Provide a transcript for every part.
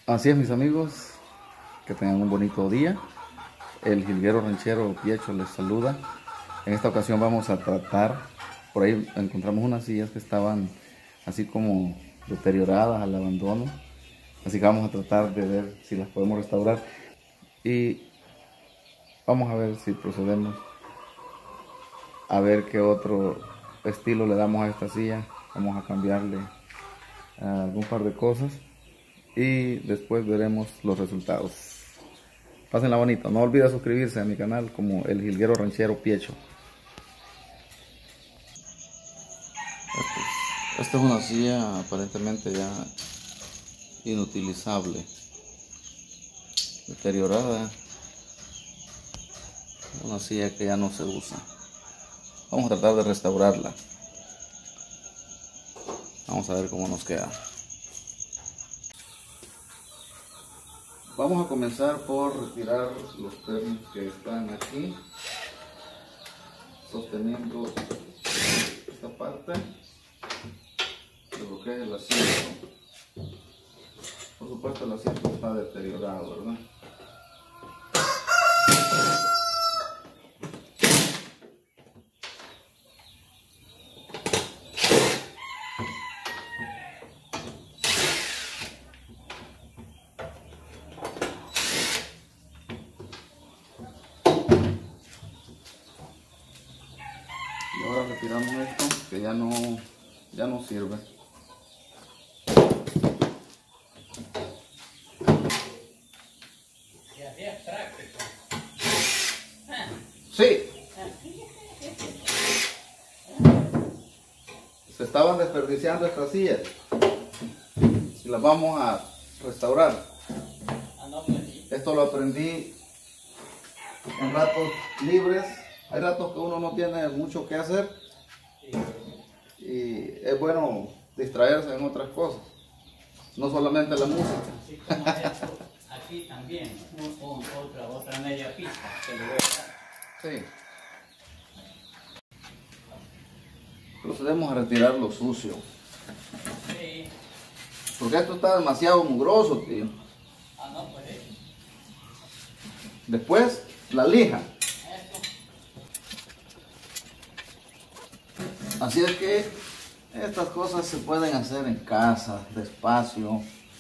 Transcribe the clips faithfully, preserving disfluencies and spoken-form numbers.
Así es, mis amigos, que tengan un bonito día. El jilguero ranchero Piecho les saluda. En esta ocasión vamos a tratar, por ahí encontramos unas sillas que estaban así como deterioradas al abandono, así que vamos a tratar de ver si las podemos restaurar y vamos a ver si procedemos a ver qué otro estilo le damos a esta silla. Vamos a cambiarle algún par de cosas y después veremos los resultados. Pásenla bonito, no olviden suscribirse a mi canal como el jilguero ranchero Piecho. Esta es una silla aparentemente ya inutilizable, deteriorada, una silla que ya no se usa. Vamos a tratar de restaurarla. Vamos a ver cómo nos queda. Vamos a comenzar por retirar los pernos que están aquí, sosteniendo esta parte de lo que es el asiento. Por supuesto el asiento está deteriorado, ¿verdad? Y ahora retiramos esto que ya no, ya no sirve. Sí. Se estaban desperdiciando estas sillas y las vamos a restaurar. Esto lo aprendí en ratos libres. Hay ratos que uno no tiene mucho que hacer y es bueno distraerse en otras cosas, no solamente la música. Así como esto, aquí también, con otra, otra media pista que le voy a dar. Sí. Procedemos a retirar lo sucio. Sí. Porque esto está demasiado mugroso, tío. Ah, no, pues eso. Después, la lija. Esto. Así es que estas cosas se pueden hacer en casa, despacio.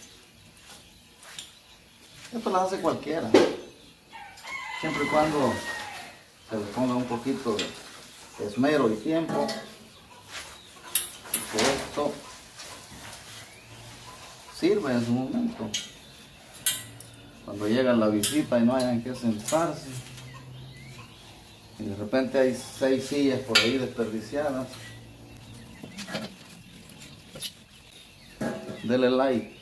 Esto las hace cualquiera. Siempre y cuando se le ponga un poquito de esmero y tiempo. Que esto sirve en su momento. Cuando llega la visita y no hay en qué sentarse. Y de repente hay seis sillas por ahí desperdiciadas. Dele like,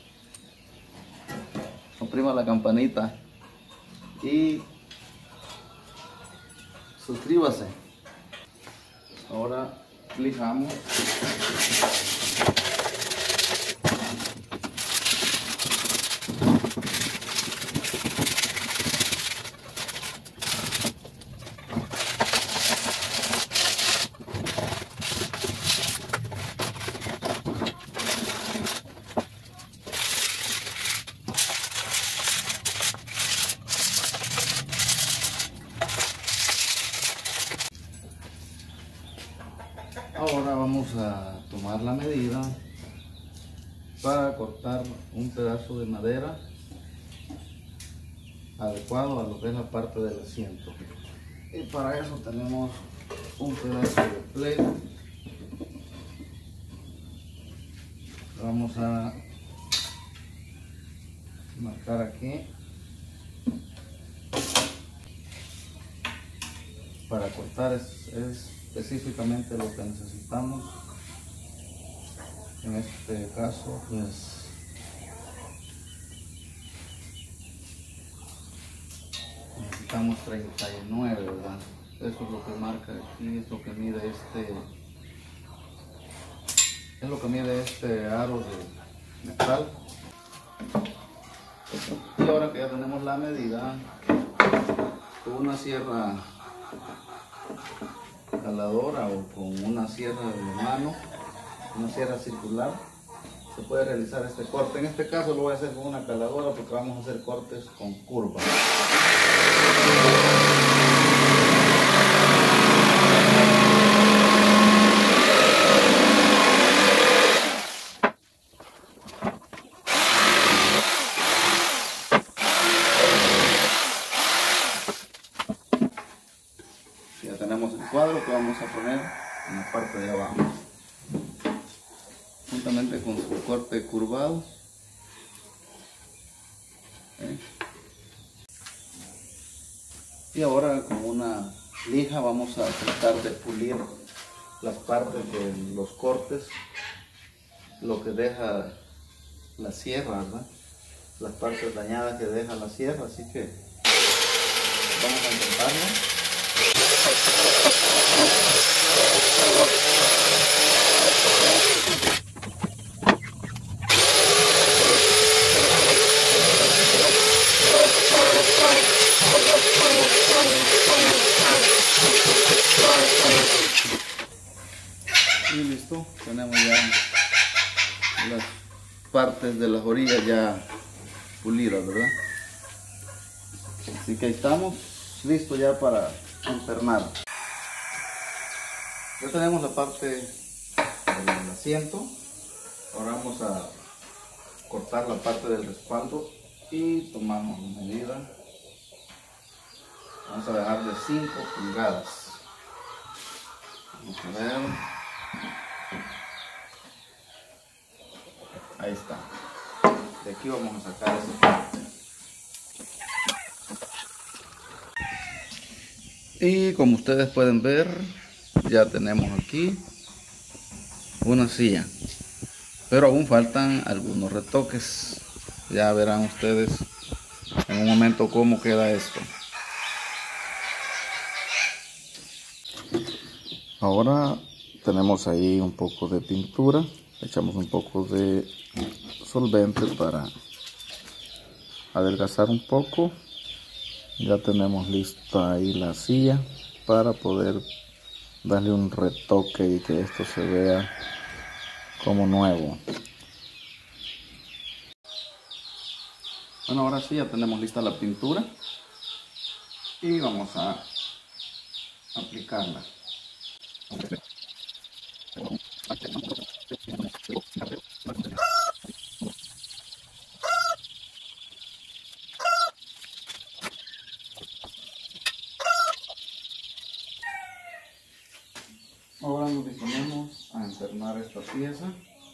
oprima la campanita y suscríbase. Ahora lijamos. Ahora vamos a tomar la medida para cortar un pedazo de madera adecuado a lo que es la parte del asiento. Y para eso tenemos un pedazo de plego. Vamos a marcar aquí para cortar es, es específicamente lo que necesitamos. En este caso pues necesitamos treinta y nueve, ¿verdad? Eso es lo que marca aquí, es lo que mide este es lo que mide este aro de metal. Y ahora que ya tenemos la medida, con una sierra caladora o con una sierra de mano, una sierra circular, se puede realizar este corte. En este caso lo voy a hacer con una caladora porque vamos a hacer cortes con curva. Ya tenemos el cuadro que vamos a poner en la parte de abajo, juntamente con su corte curvado. ¿Eh? Y ahora con una lija vamos a tratar de pulir las partes de los cortes, lo que deja la sierra, ¿verdad? Las partes dañadas que deja la sierra, así que vamos a intentarlo. Y listo, tenemos ya las partes de las orillas ya pulidas, ¿verdad? Así que ahí estamos, listo ya para empernar. Ya tenemos la parte del asiento. Ahora vamos a cortar la parte del respaldo y tomamos la medida. Vamos a dejar de cinco pulgadas. Vamos a ver. Ahí está. De aquí vamos a sacar esa parte. Y como ustedes pueden ver, ya tenemos aquí una silla, pero aún faltan algunos retoques. Ya verán ustedes en un momento cómo queda esto. Ahora tenemos ahí un poco de pintura, echamos un poco de solvente para adelgazar un poco. Ya tenemos lista ahí la silla para poder darle un retoque y que esto se vea como nuevo. Bueno, ahora sí ya tenemos lista la pintura y vamos a aplicarla. Ahora nos disponemos a encernar esta pieza.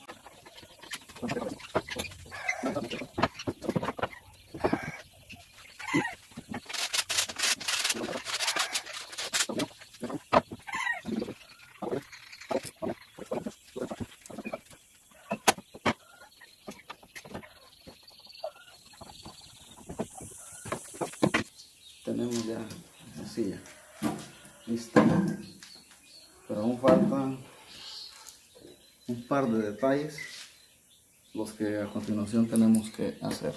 Tenemos ya la silla lista, pero aún faltan un par de detalles, los que a continuación tenemos que hacer.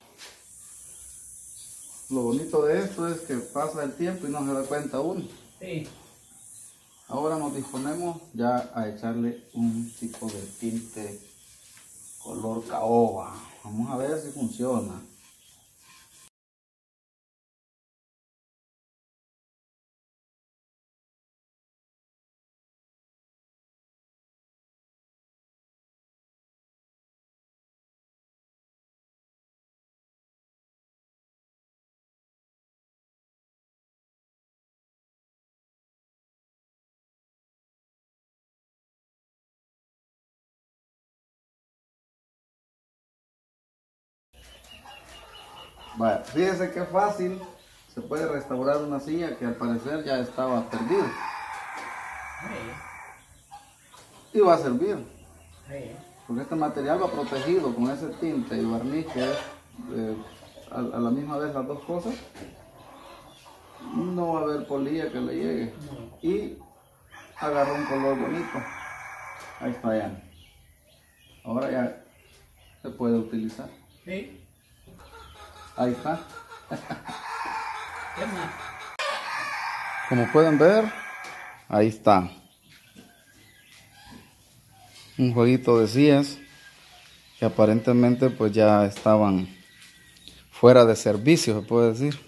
Lo bonito de esto es que pasa el tiempo y no se da cuenta uno. Sí. Ahora nos disponemos ya a echarle un tipo de tinte color caoba. Vamos a ver si funciona. Vale, fíjense qué fácil se puede restaurar una silla que al parecer ya estaba perdida. Sí. Y va a servir. Sí. Porque este material va protegido con ese tinte y barniz que es eh, a, a la misma vez las dos cosas. No va a haber polilla que le llegue. No. Y agarra un color bonito. Ahí está ya. Ahora ya se puede utilizar. Sí. Ahí está. ¿Qué más? Como pueden ver, ahí está. Un jueguito de sillas que aparentemente pues ya estaban fuera de servicio, se puede decir.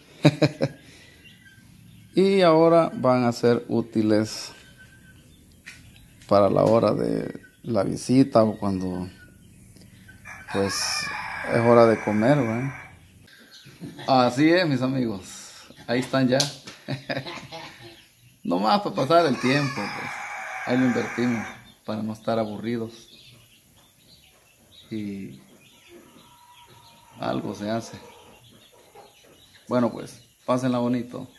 Y ahora van a ser útiles para la hora de la visita o cuando pues es hora de comer, ¿verdad? Así es, mis amigos, ahí están ya. No más para pasar el tiempo, pues ahí lo invertimos para no estar aburridos y algo se hace. Bueno, pues pásenla bonito.